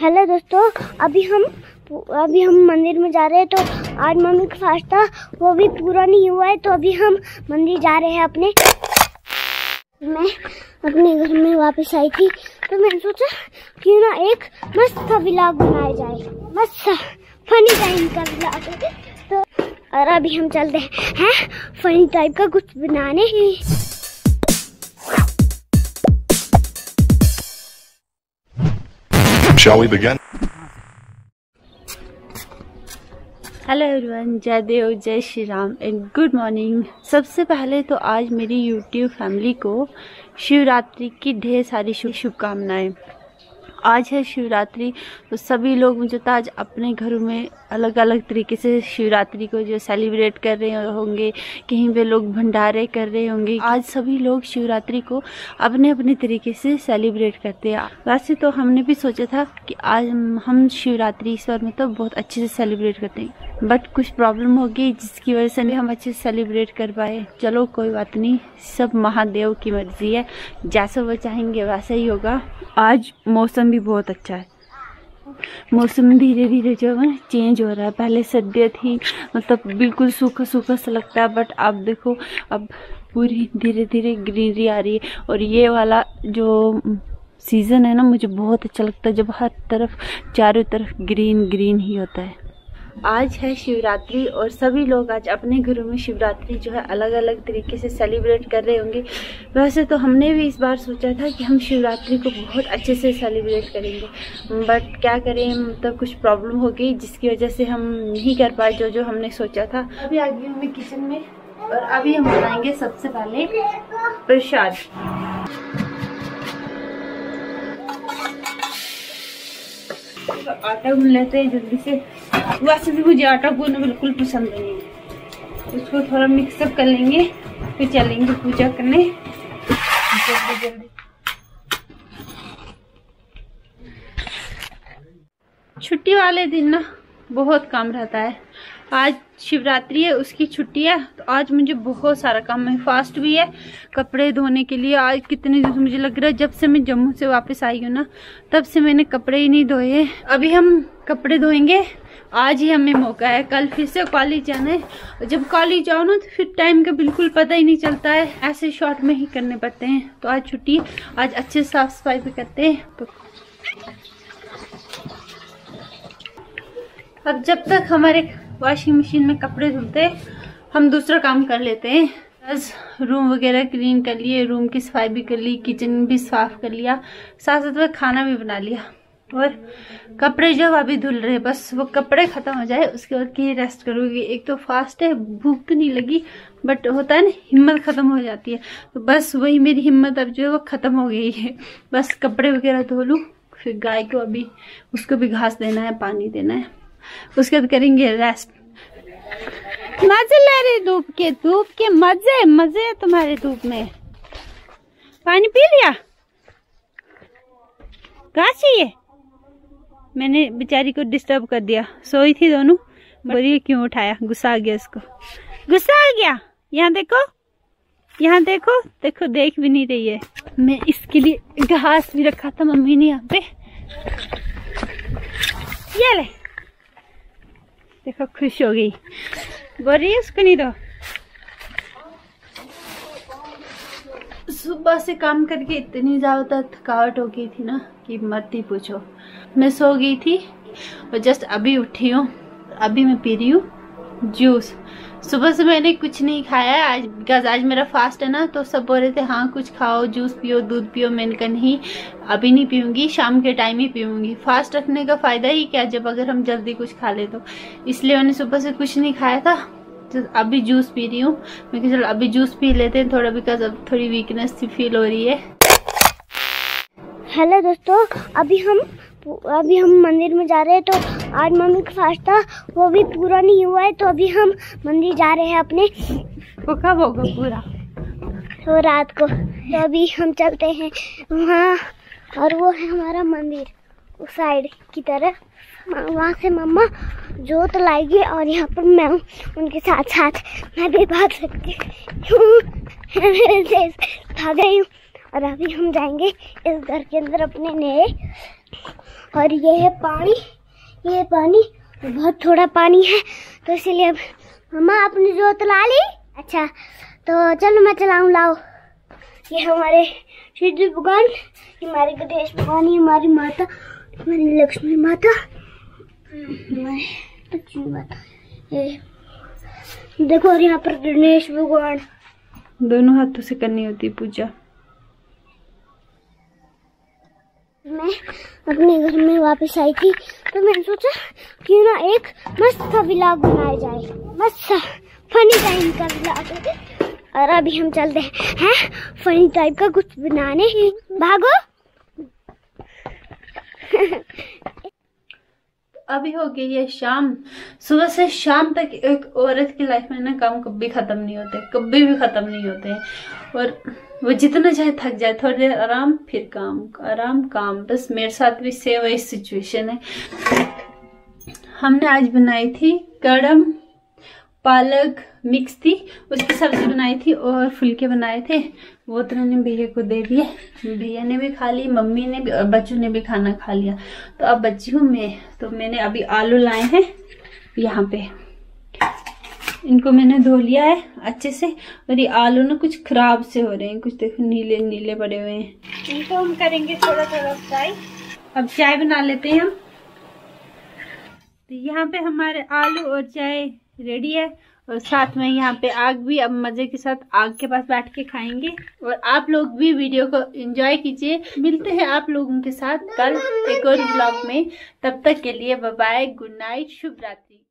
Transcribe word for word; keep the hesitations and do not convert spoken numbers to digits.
Hello दोस्तों, अभी हम अभी हम मंदिर में जा रहे हैं। तो आज मम्मी का फास्ट था, वो भी पूरा नहीं हुआ है। तो अभी हम मंदिर जा रहे हैं। अपने मैं अपने घर में वापस आई थी, तो मैंने सोचा क्यों ना एक मस्त सा व्लॉग बनाया जाए, मस्त सा फनी टाइम का व्लॉग। तो और अभी हम चलते हैं फनी टाइप का कुछ बनाने। Shall we begin? Hello everyone, जय देव, जय Shri Ram and good morning. सबसे पहले तो आज मेरी यूट्यूब फैमिली को शिवरात्रि की ढेर सारी शुभकामनाएं। आज है शिवरात्रि, तो सभी लोग मुझे तो आज अपने घरों में अलग अलग तरीके से शिवरात्रि को जो सेलिब्रेट कर रहे होंगे, कहीं पे लोग भंडारे कर रहे होंगे। आज सभी लोग शिवरात्रि को अपने अपने तरीके से सेलिब्रेट करते हैं। वैसे तो हमने भी सोचा था कि आज हम शिवरात्रि इस बार मतलब बहुत अच्छे से सेलिब्रेट करते हैं, बट कुछ प्रॉब्लम हो गई जिसकी वजह से हम अच्छे से सेलिब्रेट कर पाए। चलो कोई बात नहीं, सब महादेव की मर्जी है, जैसा वो चाहेंगे वैसा ही होगा। आज मौसम भी बहुत अच्छा है, मौसम धीरे धीरे जो है चेंज हो रहा है। पहले सर्दियाँ थी, मतलब बिल्कुल सूखा सूखा सा लगता है, बट अब देखो अब पूरी धीरे धीरे ग्रीनरी आ रही है। और ये वाला जो सीज़न है ना, मुझे बहुत अच्छा लगता है, जब हर तरफ चारों तरफ ग्रीन ग्रीन ही होता है। आज है शिवरात्रि और सभी लोग आज अपने घरों में शिवरात्रि जो है अलग अलग तरीके से सेलिब्रेट कर रहे होंगे। वैसे तो हमने भी इस बार सोचा था कि हम शिवरात्रि को बहुत अच्छे से सेलिब्रेट करेंगे, बट क्या करें, मतलब कुछ प्रॉब्लम हो गई जिसकी वजह से हम नहीं कर पाए जो जो हमने सोचा था। अभी आ गई हूँ मैं किचन में और अभी हम बनाएंगे सबसे पहले प्रसाद। तो आटा गूंथ लेते हैं जल्दी से। वैसे भी मुझे आटा गूंथना बिल्कुल पसंद नहीं है। उसको थोड़ा मिक्सअप कर लेंगे, फिर चलेंगे पूजा करने जल्दी जल्दी। छुट्टी वाले दिन ना बहुत काम रहता है। आज शिवरात्रि है, उसकी छुट्टी है, तो आज मुझे बहुत सारा काम है। फास्ट भी है, कपड़े धोने के लिए। आज कितने दिन मुझे लग रहा है, जब से मैं जम्मू से वापस आई हूँ ना, तब से मैंने कपड़े ही नहीं धोए। अभी हम कपड़े धोएंगे, आज ही हमें मौका है। कल फिर से कॉलेज जाना है, और जब कॉलेज जाओ ना तो फिर टाइम का बिल्कुल पता ही नहीं चलता है, ऐसे शॉर्ट में ही करने पड़ते हैं। तो आज छुट्टी, आज अच्छे साफ सफाई भी करते हैं। तो अब जब तक हमारे वॉशिंग मशीन में कपड़े धुलते, हम दूसरा काम कर लेते हैं। बस रूम वगैरह क्लीन कर लिए, रूम की सफाई भी कर ली, किचन भी साफ कर लिया, साथ साथ में खाना भी बना लिया। और कपड़े जो अभी धुल रहे, बस वो कपड़े खत्म हो जाए उसके बाद की रेस्ट करूँगी। एक तो फास्ट है, भूख तो नहीं लगी, बट होता है ना हिम्मत खत्म हो जाती है, तो बस वही मेरी हिम्मत अब जो है वो खत्म हो गई है। बस कपड़े वगैरह धो लूँ, फिर गाय को अभी उसको भी घास देना है, पानी देना है, उसके बाद करेंगे रेस्ट। मजे ले रहे धूप के, धूप के मजे मजे तुम्हारे धूप में। पानी पी लिया, कहाँ चाहिए? मैंने बेचारी को डिस्टर्ब कर दिया, सोई थी दोनों, बोलिए क्यों उठाया, गुस्सा आ गया उसको, गुस्सा आ गया। यहाँ देखो, यहाँ देखो, देखो देख भी नहीं रही है। मैं इसके लिए घास भी रखा था मम्मी ने यहाँ पे, ये ले देखो, खुश हो गई, बोल रही है उसको नहीं दो। सुबह से काम करके इतनी ज्यादा थकावट हो गई थी ना कि मत ही पूछो। मैं सो गई थी और जस्ट अभी उठी हूँ, अभी मैं पी रही हूँ जूस। सुबह से मैंने कुछ नहीं खाया है आज, बिकॉज आज मेरा फास्ट है ना, तो सब बोल रहे थे हाँ कुछ खाओ, जूस पियो, दूध पियो। मैंने कहा नहीं, अभी नहीं पीऊंगी, शाम के टाइम ही पीऊंगी। फास्ट रखने का फायदा ही क्या जब अगर हम जल्दी कुछ खा ले तो, इसलिए मैंने सुबह से कुछ नहीं खाया था, तो अभी जूस पी रही हूँ। मैं कहा चलो अभी जूस पी लेते हैं थोड़ा, बिकॉज अब थोड़ी वीकनेस सी फील हो रही है। हेलो दोस्तों, अभी हम अभी हम मंदिर में जा रहे हैं। तो आज मम्मी का फास्ट था, वो भी पूरा नहीं हुआ है। तो अभी हम मंदिर जा रहे हैं अपने। वो कब होगा पूरा? तो रात को। तो अभी हम चलते हैं वहाँ, और वो है हमारा मंदिर उस साइड की तरफ। वहाँ से मम्मा जोत लाएगी और यहाँ पर मैं उनके साथ साथ मैं भी भाग सकती हूँ। भाग गई हूँ। और अभी हम जाएंगे इस घर के अंदर अपने नए और ये है पानी, ये पानी बहुत थोड़ा पानी है तो इसीलिए अब मम्मा अपनी जोत ला ली। अच्छा तो चलो मैं चलाऊं, लाओ। ये हमारे शिव जी भगवान, हमारे गणेश भगवान, हमारी माता, हमारी लक्ष्मी माता, हमारी लक्ष्मी माता। ये देखो, और यहाँ पर गणेश भगवान। दोनों हाथों से करनी होती पूजा। मैं अपने घर में वापस आई थी तो मैंने सोचा क्यों ना एक मस्त सा व्लॉग बनाया जाए, मस्त सा फनी टाइम का व्लॉग। और अभी हम चलते हैं फनी टाइप का कुछ बनाने। भागो। अभी हो गई है शाम। सुबह से शाम तक एक औरत की लाइफ में ना काम कभी खत्म नहीं होते, कभी भी खत्म नहीं होते। और वो जितना चाहे थक जाए, थोड़ी देर आराम, फिर काम, आराम काम। बस मेरे साथ भी सेम वही सिचुएशन है। हमने आज बनाई थी कड़म पालक मिक्स थी, उसकी सब्जी बनाई थी और फुलके बनाए थे। वो तो मैंने भैया को दे दिए, भैया ने भी खा ली, मम्मी ने भी और बच्चों ने भी खाना खा लिया। तो अब बच्ची हूँ मैं, तो मैंने अभी आलू लाए हैं यहाँ पे, इनको मैंने धो लिया है अच्छे से। और ये आलू ना कुछ खराब से हो रहे हैं, कुछ देखो नीले नीले पड़े हुए हैं। इनको हम करेंगे थोड़ा थोड़ा फ्राई। अब चाय बना लेते हैं हम। तो यहाँ पे हमारे आलू और चाय रेडी है और साथ में यहाँ पे आग भी। अब मजे के साथ आग के पास बैठ के खाएंगे और आप लोग भी वीडियो को एंजॉय कीजिए। मिलते हैं आप लोगों के साथ कल एक और ब्लॉग में। तब तक के लिए बाय बाय, गुड नाइट, शुभ रात्रि।